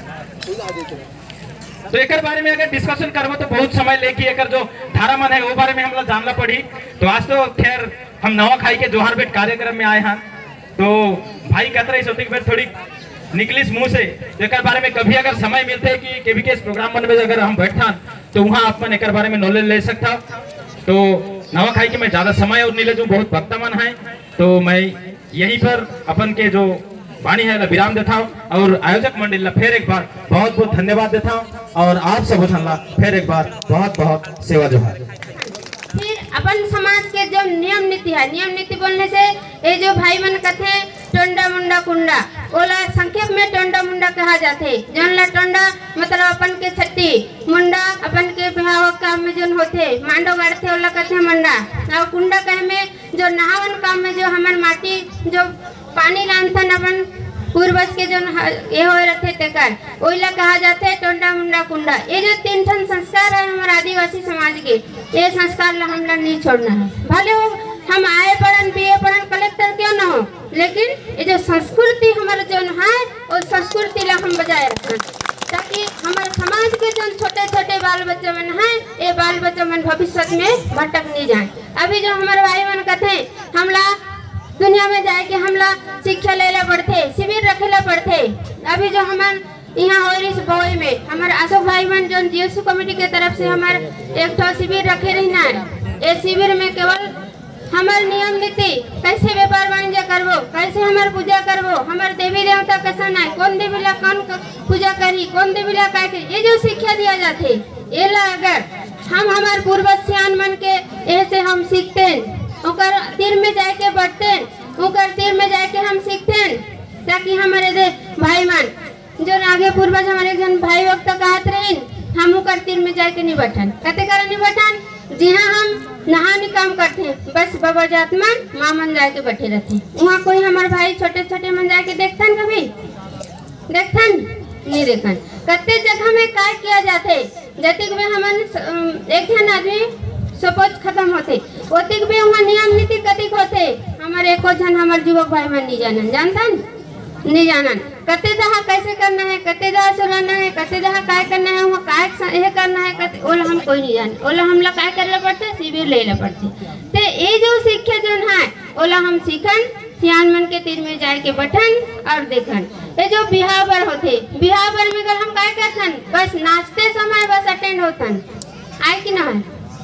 तो एक बारे में अगर डिस्कशन करबो तो बहुत समय लेके एक जो धारा मन है वो बारे में हम लोग जानना पड़ी तो आज तो खैर हम नवा खाई के जोहार भेंट कार्यक्रम में आए हैं तो भाई कहते रहे सोते कि थोड़ी निकलिस मुंह से एक बारे में कभी अगर समय मिलते है कि केवीकेएस प्रोग्राम मन में अगर हम बैठा तो वहाँ आप मन एक बारे में नॉलेज ले सकता तो नवा खाई के मैं ज्यादा समय और नहीं ले जो बहुत भक्ता मन है तो मैं यहीं पर अपन के जो वाणी है ना विराम देता हूँ और आयोजक मंडल ला फिर एक बार बहुत बहुत धन्यवाद देता हूँ और आप सब ला फिर एक बार बहुत बहुत सेवा जोहार। फिर अपन समाज के जो नियम नीति है नियम नीति बोलने से ये जो भाई मन कथे टोंडा मुंडा कुंडा ओला संक्षेप में टोंडा मुंडा कहा जाते जौन ला टोंडा मतलब अपन के छट्टी मुंडा अपन के बिहाव काम में जो होते मांडो गाड़ते ओला कथे मुंडा और कुंडा कहे में जो नहावन काम में जो हमार माटी जो पानी लानथन अपन पूर्वज के जो ये हो रहे तेकर ओइला कहा जाते है टोंडा मुंडा कुंडा ये जो 3 ठन संस्कार है हमारे आदिवासी समाज के ये संस्कार ला हम लोग नहीं छोड़ना है भले हो हम आए पढ़न बीए पढ़न कलेक्टर क्यों ना हो लेकिन ये जो संस्कृति हमारे जो है उस संस्कृति ला हम बजाय रखना ताकि हमारे समाज के जो छोटे छोटे बाल बच्चे मन है ये बाल बच्चे मन भविष्य में भटक नहीं जाए। अभी जो हमारे भाई मन कहते हमला दुनिया में जाए कि हमला शिक्षा लेला पड़ते शिविर रखेला पड़ते अभी जो हमारे यहाँ हो रही बोई में हमारे अशोक भाई मन जो जीएसयू कमेटी के तरफ से हमारे एक शिविर रखे रहना है ये शिविर में केवल हमार नियम नीति कैसे व्यापार वाणिज्य करबो, कैसे हमार पूजा करबो, हमार देवी देवता कैसा है, कौन देवी ला कौन पूजा करी, कौन देवी ला काय करी, ये जो शिक्षा दिया जाते ये ला अगर हम हमार पूर्वज सियान मन के ऐसे हम सीखते उकर तीर में जाके बढ़ते उकर तीर में जाके हम सीखते ताकि हमारे दे भाई मन जो आगे पूर्वज हमारे जन भाई वक्त कहत रही हम उकर तीर में जाके नहीं बैठन कते कारण नहीं बैठन जहाँ हम नहाने काम करते हैं बस बाबा जात मन माँ मन जाके बैठे रहते वहाँ कोई हमारे भाई छोटे छोटे मन जाके देखतन कभी देखतन नहीं देखन कते जगह में काय किया जाते जतिक में हमन एक जन आदमी सपोज खत्म होते ओतिक भी वहाँ नियम नीति कतिक होते हमारे एको जन हमारे युवक भाई मन नहीं जानन जानतन नहीं जानन कते दहा कैसे करना है कते दहा सुनाना है कते दहा काय करना है वहाँ काय यह करना है कते ओला हम कोई नहीं जाने ओला हमला काय करना पड़ते शिविर लेना पड़ते ते ये जो शिक्षा जो है ओला हम सीखन सियान मन के तीर में जाए के बैठन और देखन ये जो बिहाव बर होते बिहाव बर में अगर हम काय करथन बस नाचते समय बस अटेंड होतन आए कि ना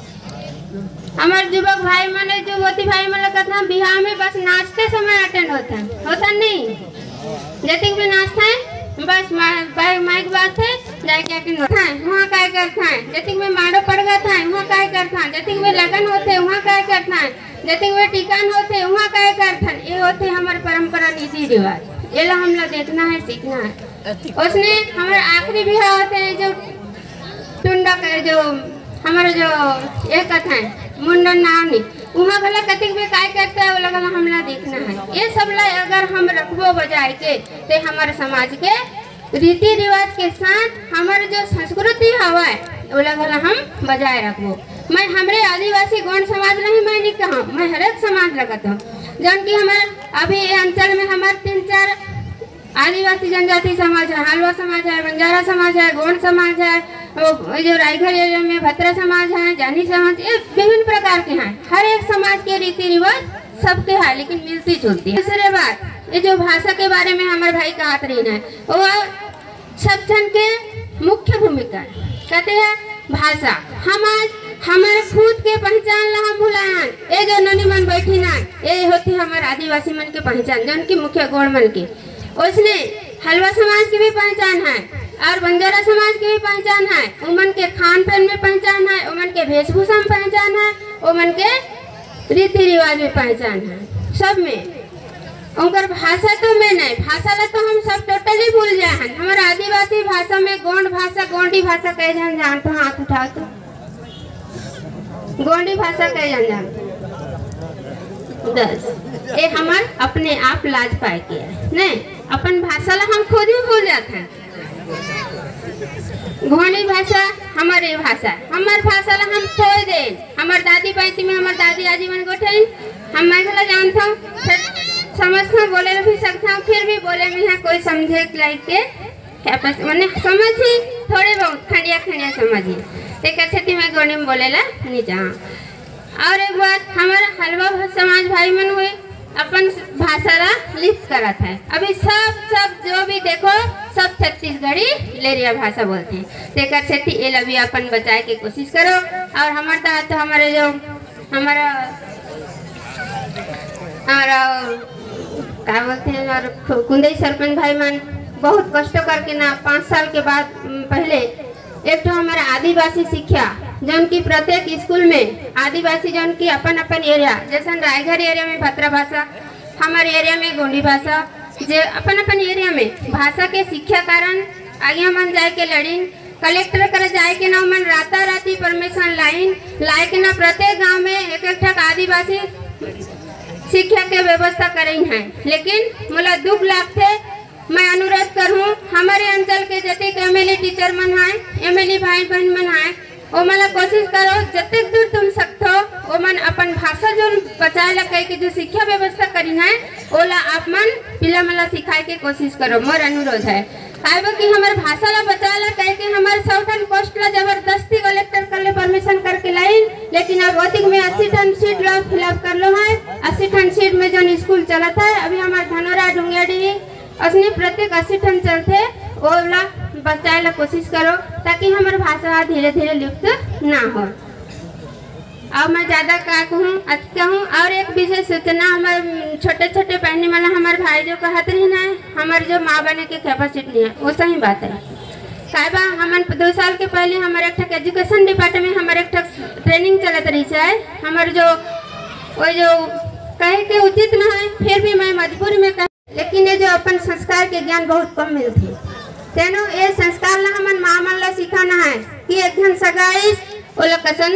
हमारे युवक भाई मन युवती भाई मन कहते बिहाव में बस नाचते समय अटेंड होतन होतन नहीं जतिक भी नाचता है बस माइक बात है जाके अटेंड होता है वहाँ काय करता है जतिक में माड़ो पड़ गया था वहाँ काय करता है जतिक में लगन होते वहाँ काय करता है जतिक में टिकान होते वहाँ काय करता है ये होते हमारे परंपरा रीति रिवाज ये ला हम लोग देखना है सीखना है उसने हमारे आखिरी बिहार होते हैं जो टुंडा जो हमारे जो ये कथा है मुंडन नावनी वहाँ भला कतिक भी काय करता है वो लगा हमला देखना है ये सब ला अगर हम रखबो बजाय के ते हमारे समाज के रीति रिवाज के साथ हमारे जो संस्कृति हवा है वो लगा हम बजाय रखबो मैं हमारे आदिवासी गौंड समाज नहीं मैं नहीं कहा मैं हर एक समाज लगता हूँ जौन की हमारे अभी अंचल में हमारे 3-4 आदिवासी जनजाति समाज है हलवा समाज है बंजारा समाज है गौंड समाज है जो रायगढ़ एरिया में भत्रा समाज है जानी समाज ये विभिन्न प्रकार के हैं हर एक समाज के रीति रिवाज सबके हैं लेकिन मिलती जुलती है। दूसरी बात ये जो भाषा के बारे में हमारे भाई कहते रही है वो सब जन के मुख्य भूमिका कहते हैं भाषा हम आज हमारे खुद के पहचान ला हम भुलाए ये जो ननी मन बैठी ना ये होती हमारे आदिवासी मन के पहचान जो उनकी मुख्य गौड़ मन की उसने हलवा समाज की भी पहचान है और बंजारा समाज की भी पहचान है उमन के खान पान में पहचान है उमन के वेशभूषा में पहचान है उमन के रीति रिवाज में पहचान है सब में उनकर भाषा तो में नहीं भाषा ला तो हम सब टोटली भूल जाए हैं हमारे आदिवासी भाषा में गोंड भाषा गोंडी भाषा कह जान जानते हो हाथ उठाओ तो गोंडी भाषा कह जान जानते 10 ये हमार अपने आप लाज पाए के नहीं अपन भाषा ला हम खुद ही भूल जाते हैं गोंडी भाषा हमारे भाषा हमार भाषा ला हम छोड़ दे हमार दादी पैती में हमार दादी आजी मन गोठे हम मैं भला जानता हूँ फिर समझता बोले भी सकता हूँ फिर भी बोले में यहाँ कोई समझे लाइक के मैंने समझ ही थोड़े बहुत खंडिया खंडिया समझी एक अच्छे मैं गोंडी में बोले ला नहीं चाह और एक बात हमारा हलवा समाज भाई मन हुए अपन भाषा ला लिप्त करत है अभी सब जो भी देखो सब छत्तीसगढ़ी लेरिया भाषा बोलते हैं तेकर छेती ये लभी अपन बचाए के कोशिश करो और हमारा तो हमारे जो हमारा क्या बोलते हैं और कुंदई सरपंच भाई मन बहुत कष्ट करके ना 5 साल के बाद पहले एक तो हमारा आदिवासी शिक्षा जौन की प्रत्येक स्कूल में आदिवासी जौन की अपन एरिया जैसे रायगढ़ एरिया में भत्रा भाषा हमारे एरिया में गोंडी भाषा जो अपन एरिया में भाषा के शिक्षा कारण आगे मन जाए के लड़ीन कलेक्टर कर जाए के ना मन राता राती परमिशन लाइन लाए के ना प्रत्येक गांव में एक आदिवासी शिक्षा के व्यवस्था करें हैं लेकिन मोला दुख लागते मैं अनुरोध करूँ हमारे अंचल के जते एमएलए टीचर मन है एमएलए भाई बहन मन है वो मला कोशिश करो जते दूर तुम सकते हो वो मन अपन भाषा जो बचाए ला कह के जो शिक्षा व्यवस्था करी है ओला आप मन पिला मला सिखाए के कोशिश करो मोर अनुरोध है काहे कि हमारे भाषा ला बचाए ला कह के हमारे 100 टन पोस्ट ला जबरदस्ती कलेक्टर कर ले परमिशन करके लाइन लेकिन अब ओतिक में 80 टन सीट ला फिलअप कर लो है 80 टन सीट में जो स्कूल चलता है अभी हमारे धनोरा डुंगेड़ी उसने प्रत्येक 80 टन चलते ओला बचाए ला कोशिश करो ताकि हमारे भाषा धीरे धीरे लुप्त ना हो और मैं ज़्यादा का कहूँ और एक विशेष सूचना हमारे छोटे छोटे पहनने वाला हमारे भाई जो कहत रही ना हमारे जो माँ बने के कैपेसिटी है वो सही बात है। साहिबा हमन 2 साल के पहले हमारे एक एजुकेशन डिपार्टमेंट हमारे एक ट्रेनिंग चलत रही है हमारे जो वो जो कहे के उचित न है फिर भी मैं मजबूरी में कह लेकिन ये जो अपन संस्कार के ज्ञान बहुत कम मिलती तेनो ये संस्कार ला हमन माँ मन ला सिखाना है कि एक जन सगाई वो लोग कसन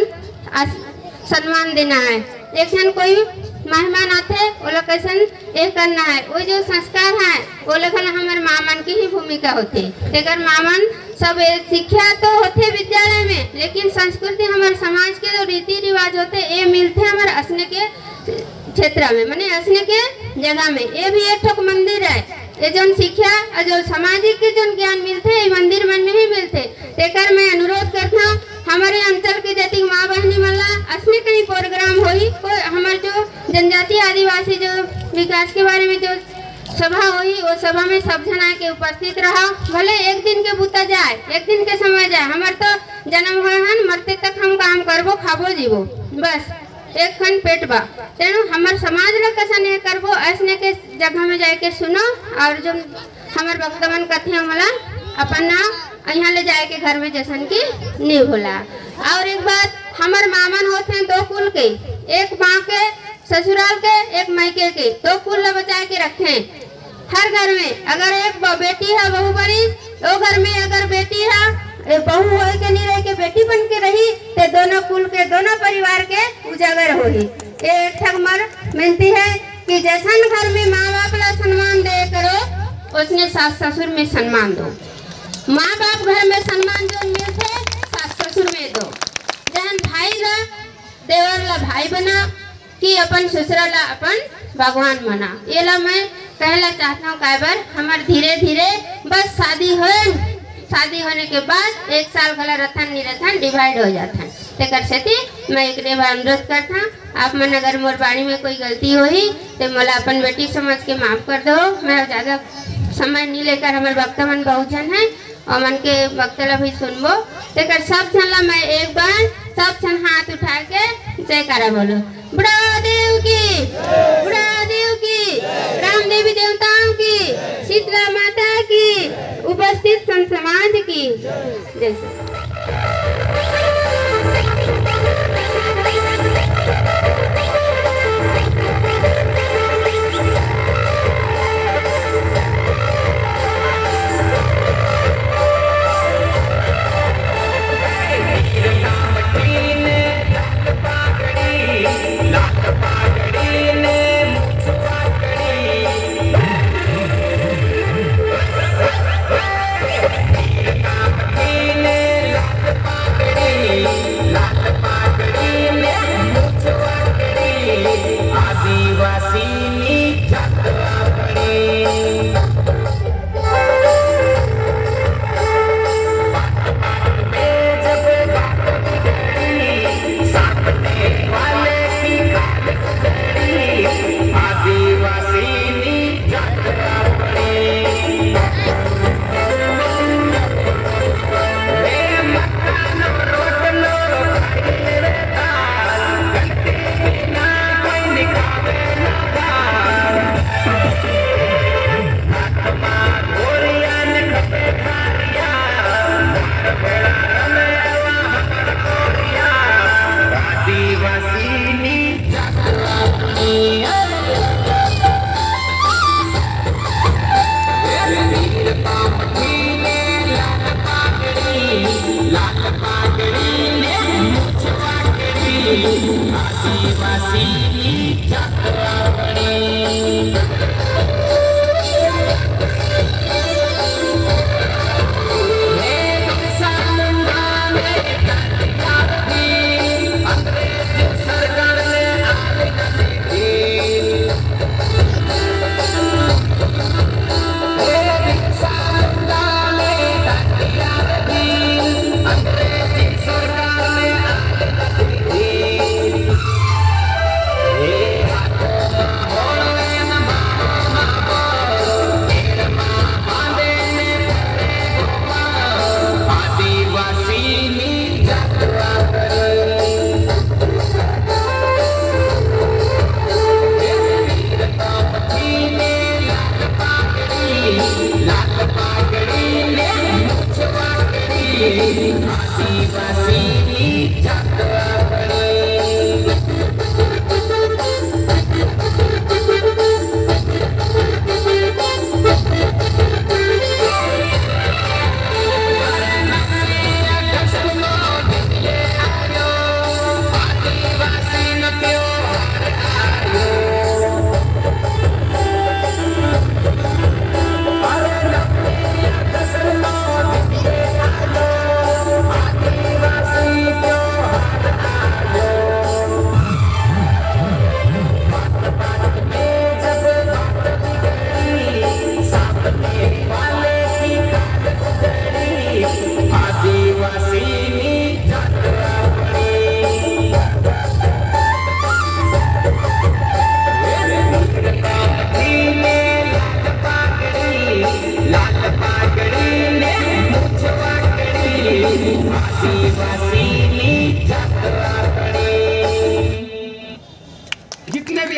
सम्मान देना है। एक जन कोई मेहमान आते वो लोग कैसन ये करना है वो जो संस्कार है वो लोग हमारे मामन की ही भूमिका होती है। अगर मामन सब शिक्षा तो होते विद्यालय में लेकिन संस्कृति हमारे समाज के जो रीति रिवाज होते ये मिलते हमारे असने के क्षेत्र में माने असने के जगह में। ये भी एक ठोक मंदिर है ये जो शिक्षा और जो सामाजिक के जो ज्ञान मिलते ये मंदिर में नहीं मिलते। तेकर मैं अनुरोध करता हूँ हमारे अंचल के जाति माँ बहनी वाला असली कहीं प्रोग्राम हुई कोई हमारे जो जनजाति आदिवासी जो विकास के बारे में जो सभा हुई वो सभा में सब जना के उपस्थित रहा भले एक दिन के बुता जाए एक दिन के समय जाए हमारे तो जन्म हुए हन मरते तक हम काम करबो खाबो जीवो बस एक खन पेट बा तेणु हमारे समाज ला कैसा नहीं करबो ऐसने के जगह में जाके सुनो और जो हमारे भक्तमन कथे मला अपन यहाँ ले जाए के घर में जैसन की नहीं भूला। और एक बात हमारे मामन होते हैं 2 कुल के एक माँ के ससुराल के एक मायके के 2 कुल ला बचा के रखे हर घर में। अगर एक बेटी है बहू बनी तो घर में अगर बेटी है बहू हो के नहीं रह के बेटी बन के रही तो दोनों कुल के दोनों परिवार के उजागर होगी। एक ठगमर मिलती है कि जैसन घर में माँ बाप ला सम्मान दे करो उसने सास ससुर में सम्मान दो। माँ बाप घर में सम्मान जो मिलते सास ससुर में दो। जहन भाई ला देवर ला भाई बना कि अपन ससुरा ला अपन भगवान बना। ये ला मैं कहना चाहता हूँ काबर हमारे धीरे धीरे बस शादी होने के बाद 1 साल गला रथन निरथन डिवाइड हो जाता है। तेकर सेती मैं एक बार अनुरोध करता आप मन अगर मोर बाड़ी में कोई गलती हुई तो मला अपन बेटी समझ के माफ कर दो। मैं ज़्यादा समय नहीं लेकर हमारे वक्ता मन बहुत जन है और मन के वक्ता ला भी सुनबो। तेकर सब जन ला मैं एक बार सब जन हाथ उठा के जयकारा बोलो बुढ़ा देव की राम देवी देवताओं की शीतला माता की उपस्थित संत समाज की जैसे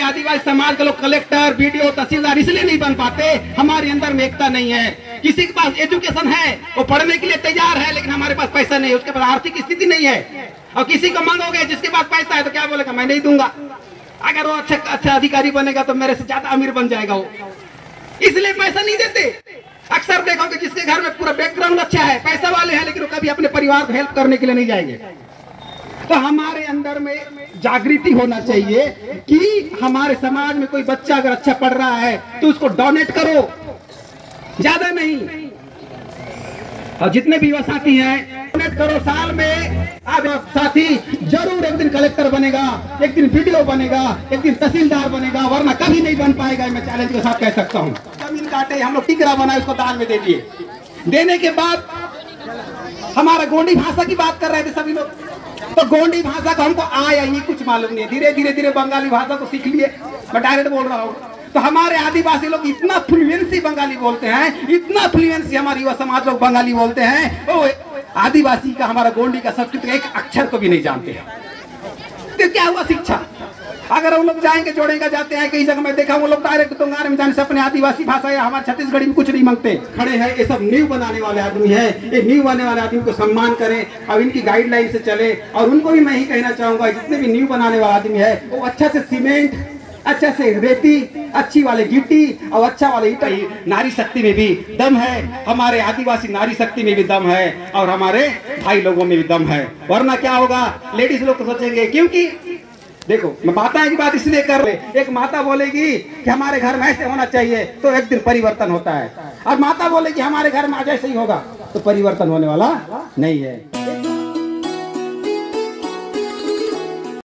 आदिवासी समाज के लोग कलेक्टर, बीडीओ, तहसीलदार इसलिए नहीं बन पाते, हमारे अंदर में एकता नहीं है। किसी के पास एजुकेशन है, वो पढ़ने के लिए तैयार है, लेकिन हमारे पास पैसा नहीं है, उसके पास आर्थिक स्थिति नहीं है। और किसी को मांगोगे, जिसके पास पैसा है तो क्या बोलेगा, मैं नहीं दूंगा। अगर वो अच्छा अधिकारी बनेगा तो मेरे से ज्यादा अमीर बन जाएगा वो, इसलिए पैसा नहीं देते। अक्सर देखोगे जिसके घर में पूरा बैकग्राउंड अच्छा है, पैसा वाले हैं, लेकिन वो कभी अपने परिवार को हेल्प करने के लिए नहीं जाएंगे। तो हमारे अंदर में जागृति होना चाहिए कि हमारे समाज में कोई बच्चा अगर अच्छा पढ़ रहा है तो उसको डोनेट करो, ज्यादा नहीं। और जितने भी युवा साथी हैं, डोनेट करो। साल में आप साथी जरूर एक दिन कलेक्टर बनेगा, एक दिन बीडीओ बनेगा, एक दिन तहसीलदार बनेगा, वरना कभी नहीं बन पाएगा। मैं चैलेंज के साथ कह सकता हूँ। जमीन काटे, हम लोग टिकरा बनाए, उसको दान में दे दिए। देने के बाद हमारा गोंडी भाषा की बात कर रहे थे सभी लोग, तो गोंडी भाषा का हमको आया ही कुछ मालूम नहीं है। धीरे धीरे बंगाली भाषा को सीख लिए, मैं डायरेक्ट बोल रहा हूँ। तो हमारे आदिवासी लोग इतना फ्लुएंसी बंगाली बोलते हैं, इतना फ्लुएंसी हमारे युवा समाज लोग बंगाली बोलते हैं, तो आदिवासी का, हमारा गोंडी का संस्कृत का एक अक्षर को भी नहीं जानते हैं। तो क्या हुआ शिक्षा? अगर वो लोग जाएंगे, जोड़ेंगे, जाते हैं कई जगह मैं देखा, वो लोग डायरेक्ट दोंगार में जाने से अपने आदिवासी भाषा या हमारे छत्तीसगढ़ी में कुछ नहीं मांगते। खड़े हैं, ये सब नींव बनाने वाले आदमी है, ये नींव बनाने वाले आदमी को सम्मान करें और इनकी गाइडलाइन से चले। और उनको भी मैं ही कहना चाहूंगा, जितने भी नींव बनाने वाला आदमी है वो अच्छा से सीमेंट, अच्छा से रेती, अच्छी वाले गिट्टी और अच्छा वाले ईटा। नारी शक्ति में भी दम है, हमारे आदिवासी नारी शक्ति में भी दम है और हमारे भाई लोगों में भी दम है। वरना क्या होगा, लेडीज लोग तो सोचेंगे, क्योंकि देखो मैं माता की बात इसलिए कर रहे, एक माता बोलेगी कि हमारे घर में ऐसे होना चाहिए तो एक दिन परिवर्तन होता है, और माता बोलेगी हमारे घर में आज ऐसे ही होगा तो परिवर्तन होने वाला नहीं है।